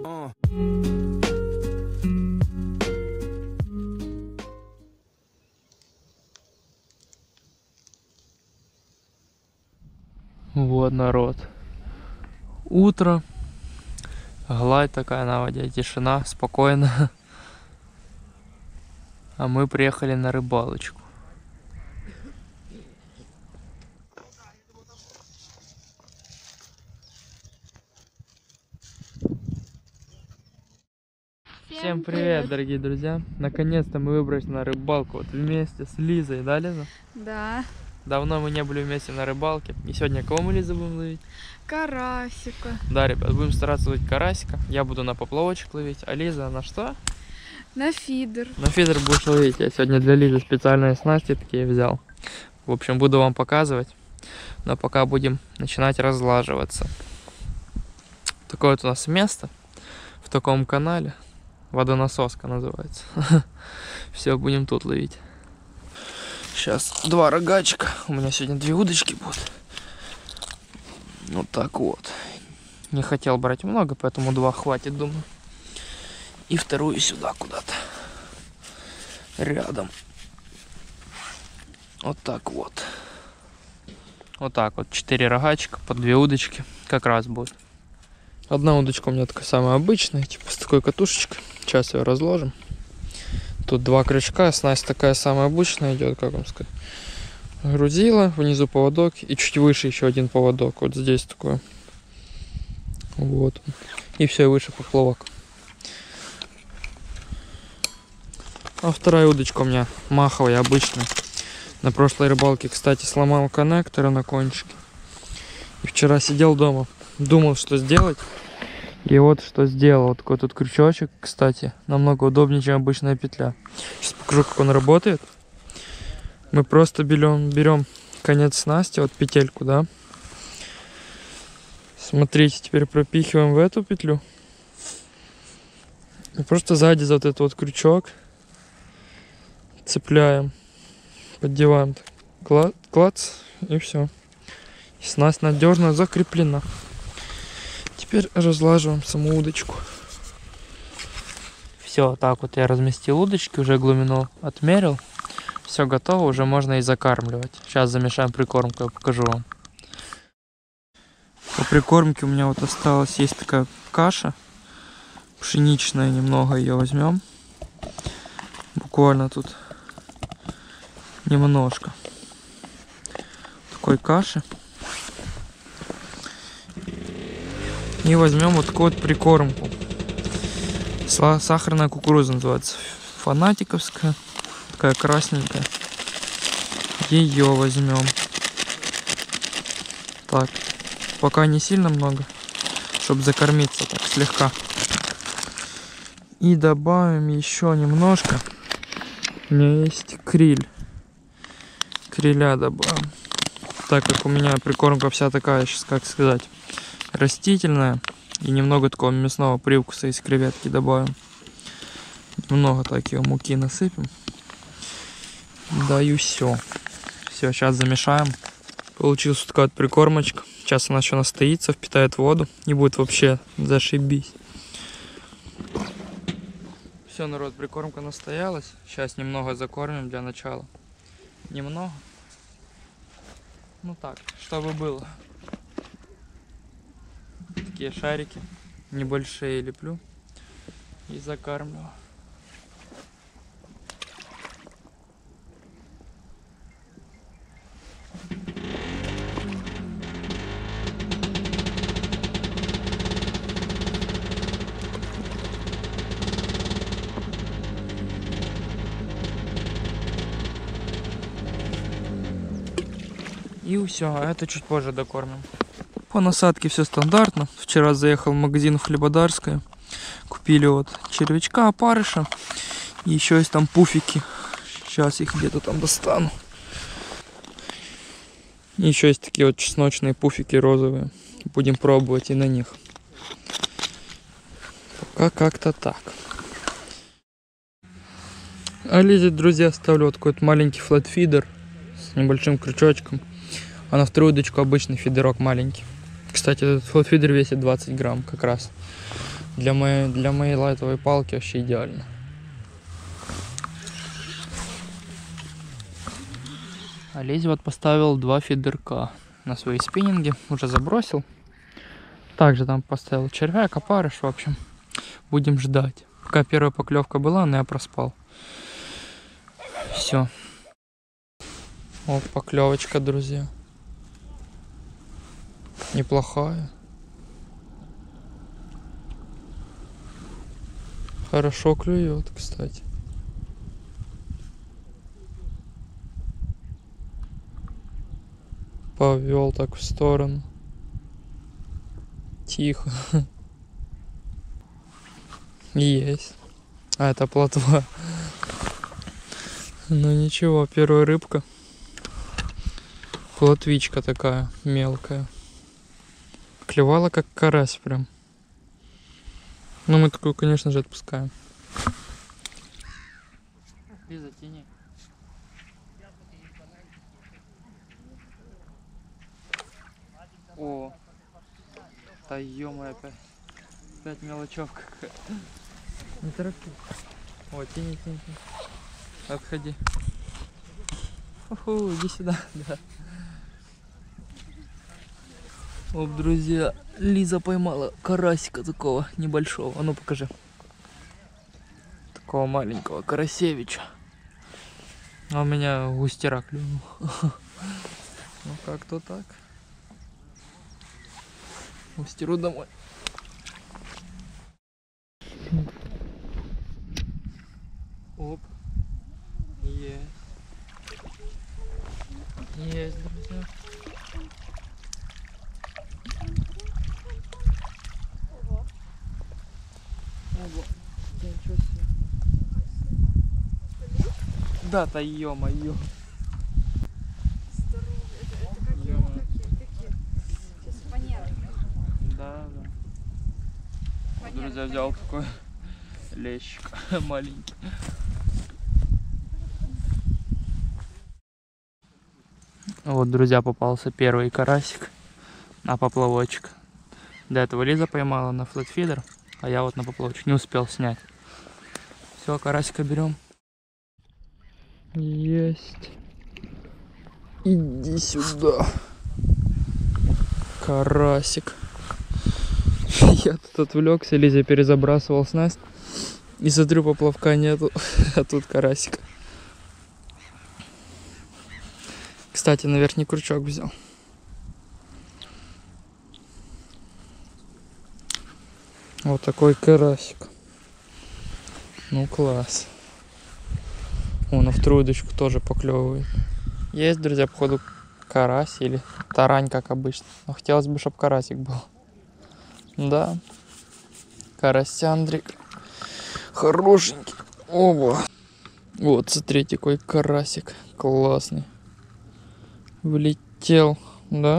Вот, народ. Утро. Гладь такая на воде, тишина, спокойно. А мы приехали на рыбалочку. Всем привет, дорогие друзья! Наконец-то мы выбрались на рыбалку вот вместе с Лизой, да, Лиза? Да. Давно мы не были вместе на рыбалке. И сегодня кого мы, Лиза, будем ловить? Карасика. Да, ребят, будем стараться ловить карасика. Я буду на поплавочек ловить, а Лиза на что? На фидер. На фидер будешь ловить. Я сегодня для Лизы специальные снасти такие взял. В общем, буду вам показывать. Но пока будем начинать разлаживаться. Такое вот у нас место в таком канале. Водонасоска называется. Все, будем тут ловить. Сейчас 2 рогачка. У меня сегодня 2 удочки будут. Вот так вот. Не хотел брать много, поэтому 2 хватит, думаю. И вторую сюда куда-то. Рядом. Вот так вот. Вот так вот. 4 рогачка по 2 удочки. Как раз будет. Одна удочка у меня такая самая обычная, типа с такой катушечкой. Сейчас ее разложим. Тут 2 крючка, снасть такая самая обычная идет, как вам сказать. Грузила, внизу поводок и чуть выше еще один поводок. Вот здесь такой. Вот. И все, выше поплавок. А вторая удочка у меня маховая, обычная. На прошлой рыбалке, кстати, сломал коннекторы на кончике. И вчера сидел дома, думал, что сделать. И вот что сделал. Вот такой тут крючочек, кстати, намного удобнее, чем обычная петля. Сейчас покажу, как он работает. Мы просто берем конец снасти, вот петельку, да. Смотрите, теперь пропихиваем в эту петлю. И просто сзади за вот этот вот крючок цепляем, поддеваем, клац, и все. И снасть надежно закреплена. Теперь разлаживаем саму удочку. Все, так вот я разместил удочки, уже глубину отмерил. Все готово, уже можно и закармливать. Сейчас замешаем прикормку, я покажу вам. По прикормке у меня вот осталась, есть такая каша пшеничная, немного ее возьмем. Буквально тут немножко такой каши. И возьмем вот такую вот прикормку. Сахарная кукуруза называется. Фанатиковская. Такая красненькая. Ее возьмем. Так. Пока не сильно много. Чтобы закормиться так слегка. И добавим еще немножко. У меня есть криль. Криля добавим. Так как у меня прикормка вся такая, сейчас как сказать, растительная. И немного такого мясного привкуса из креветки добавим. Немного так ее муки насыпем. Даю все. Все, сейчас замешаем. Получилась такая вот прикормочка. Сейчас она еще настоится, впитает воду. И будет вообще зашибись. Все, народ, прикормка настоялась. Сейчас немного закормим для начала. Немного. Ну так, чтобы было. Такие шарики небольшие леплю и закармливаю. И все, а это чуть позже докормим. По насадке все стандартно. Вчера заехал в магазин Хлебодарская. Купили вот червячка, опарыша. И еще есть там пуфики. Сейчас их где-то там достану. И еще есть такие вот чесночные пуфики розовые. Будем пробовать и на них. Пока как-то так. А Лизе, друзья, ставлю вот такой вот маленький флатфидер с небольшим крючочком. А на вторую удочку обычный фидерок маленький. Кстати, этот флатфидер весит 20 грамм как раз. Для моей лайтовой палки вообще идеально. Олесь вот поставил 2 фидерка на свои спиннинги. Уже забросил. Также там поставил червяк, опарыш, в общем. Будем ждать. Пока первая поклевка была, но я проспал. Все. Вот поклевочка, друзья. Неплохая. Хорошо клюет, кстати. Повел так в сторону. Тихо. Есть. А, это плотва. Ну ничего, первая рыбка. Плотвичка такая мелкая. Клевала как карась прям. Ну мы такую, конечно же, отпускаем. Лиза, тяни. О, да ё-моё, опять мелочевка какая. Не торопись. О, тяни. Отходи. Уху, иди сюда. Да. Оп, друзья, Лиза поймала карасика такого небольшого. А ну покажи. Такого маленького карасевича. А у меня густера клюнул. Ну как-то так. Густеру домой. Оп. Есть. Есть, друзья. Ого. Ничего себе. Да-то ё-моё. Да. Друзья, взял такой лещик маленький. Вот, друзья, попался первый карасик на поплавочек. До этого Лиза поймала на флетфидер, а я вот на поплавочек не успел снять. Все, карасика берем. Есть. Иди сюда. Карасик. Я тут отвлекся, Лиза перезабрасывал снасть. И смотрю, поплавка нету, а тут карасик. Кстати, на верхний крючок взял. Вот такой карасик. Ну класс. О, на вторую удочку тоже поклевывает. Есть, друзья, походу карась или тарань, как обычно. Но хотелось бы, чтобы карасик был. Да. Карасяндрик. Хорошенький. Оба. Вот, смотрите, какой карасик. Классный. Влетел, да?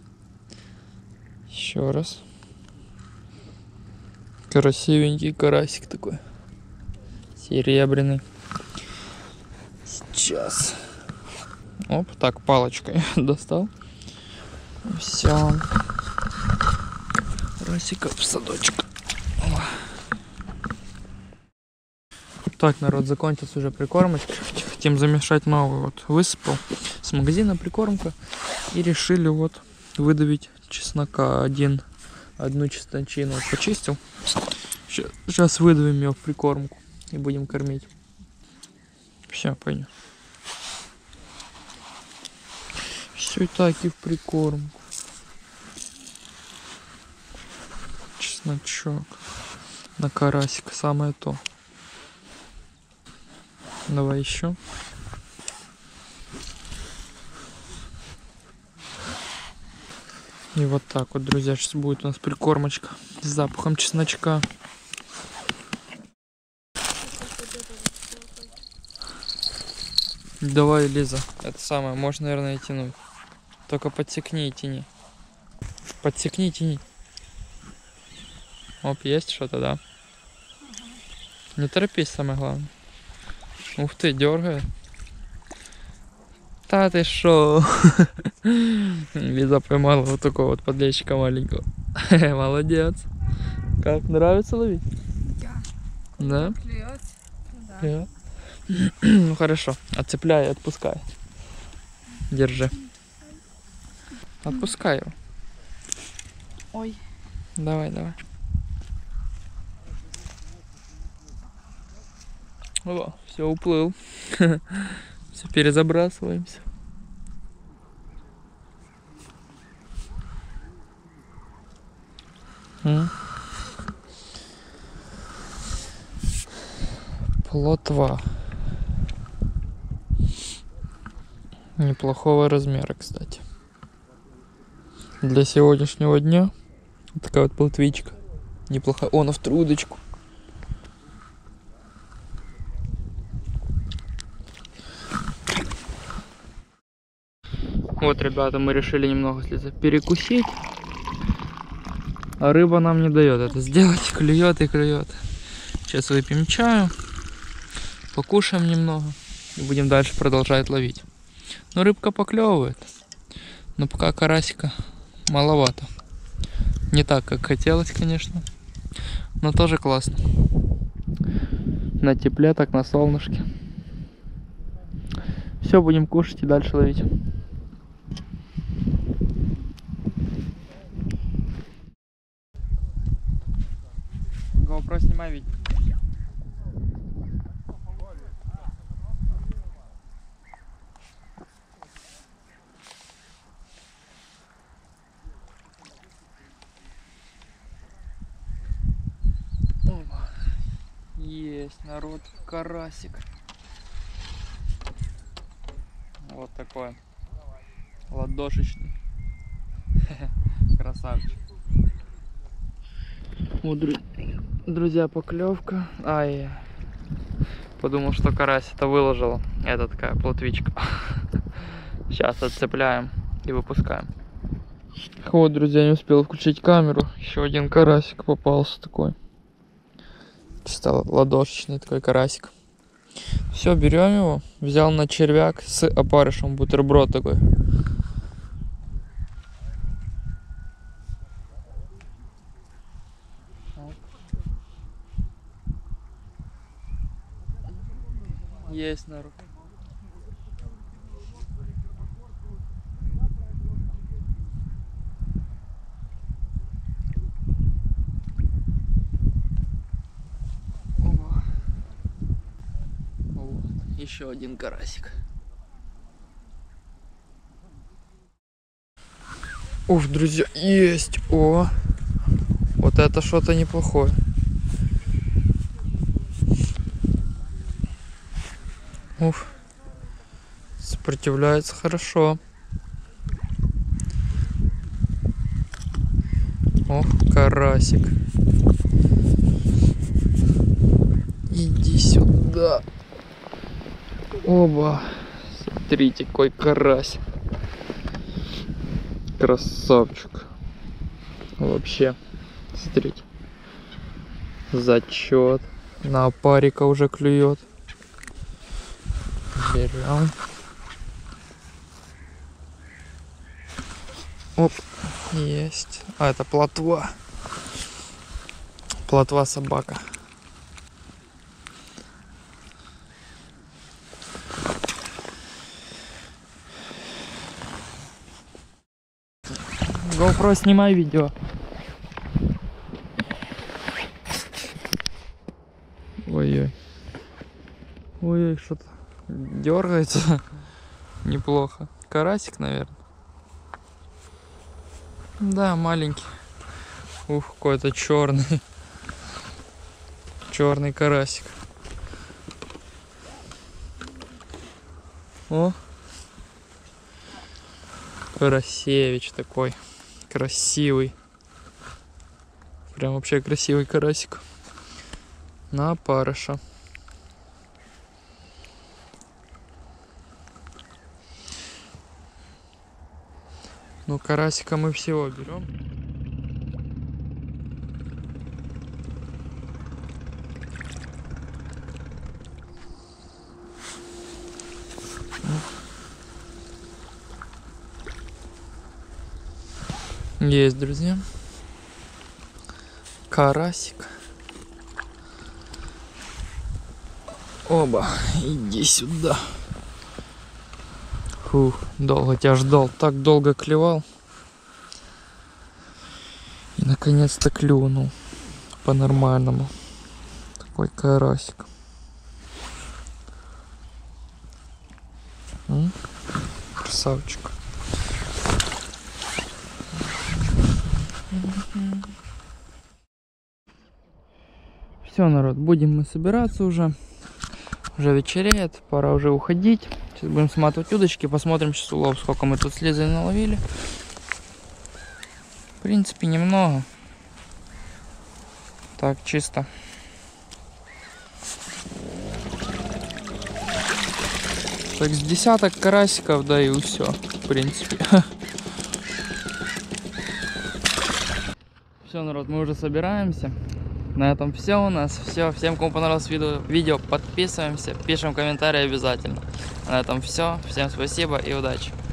Еще раз. Красивенький карасик такой. Серебряный. Сейчас. Оп, так, палочкой достал. Все. Карасика в садочек. Так, народ, закончился уже прикормочка. Хотим замешать новую. Вот высыпал с магазина прикормка. И решили вот выдавить чеснока. Одну чесночину почистил. Сейчас выдавим ее в прикормку. И будем кормить. Все, пойдем. Все и так и в прикормку. Чесночок. На карасика самое то. Давай еще. И вот так вот, друзья, сейчас будет у нас прикормочка с запахом чесночка. Давай, Лиза, это самое, можно, наверное, и тянуть. Только подсекни и тяни. Подсекни и тяни. Оп, есть что-то, да? Не торопись, самое главное. Ух ты, дергает. Да ты шо? Лиза поймала вот такого вот подлещика маленького. Молодец. Как, нравится ловить? Да. Да? Клюет. Да. Клюет. Ну хорошо, отцепляй и отпускай. Держи. Отпускай его. Ой. Давай, давай. О, все, уплыл. Все, перезабрасываемся. Плотва. Неплохого размера, кстати. Для сегодняшнего дня такая вот плотвичка. Неплохая. О, на вторую удочку. Вот, ребята, мы решили немного слезать перекусить. А рыба нам не дает это сделать. Клюет и клюет. Сейчас выпьем чаю. Покушаем немного. И будем дальше продолжать ловить. Но рыбка поклевывает. Но пока карасика маловато. Не так, как хотелось, конечно. Но тоже классно. На тепле, так на солнышке. Все, будем кушать и дальше ловить. GoPro, снимай видео. Есть, народ, карасик. Вот такой. Ладошечный. Красавчик. Вот, друзья, поклевка. Ай, подумал, что карась это выложил. Это такая плотвичка. Сейчас отцепляем и выпускаем. Вот, друзья, не успел включить камеру. Еще один карасик попался такой. Чисто ладошечный такой карасик. Все, берем его. Взял на червяк с опарышем. Бутерброд такой. Есть народ. Вот. Еще один карасик. Уф, друзья, есть. О, вот это что-то неплохое. Уф, сопротивляется хорошо. Ох, карасик. Иди сюда. Оба. Смотрите, какой карась. Красавчик. Вообще. Смотрите. Зачет. На опарика уже клюет. Берем. Оп. Есть. А, это плотва. Плотва собака. GoPro, снимай видео. Ой-ой. Ой-ой, что-то дергается. Неплохо. Карасик, наверное. Да, маленький. Ух, какой-то черный. Черный карасик. О! Карасевич такой. Красивый. Прям вообще красивый карасик. На опарыша. Ну, карасика мы всего берем. Есть, друзья. карасик. Оба, иди сюда. Фух, долго тебя ждал, так долго клевал. И наконец-то клюнул по-нормальному. Такой карасик. Красавчик. Все, народ, будем мы собираться уже. Уже вечереет, пора уже уходить. Сейчас будем сматывать удочки, посмотрим сейчас улов, сколько мы тут слезы наловили. В принципе, немного. Так, чисто. Так, с десяток карасиков, да и все, в принципе. Все, народ, мы уже собираемся. На этом все у нас. Все. Всем, кому понравилось видео, подписываемся, пишем комментарии обязательно. На этом все. Всем спасибо и удачи.